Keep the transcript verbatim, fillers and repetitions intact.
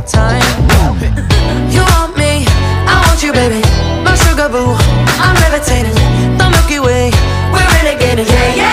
time. You want me, I want you, baby. My sugar boo, I'm levitating. The Milky Way, we're renegading. Yeah, yeah.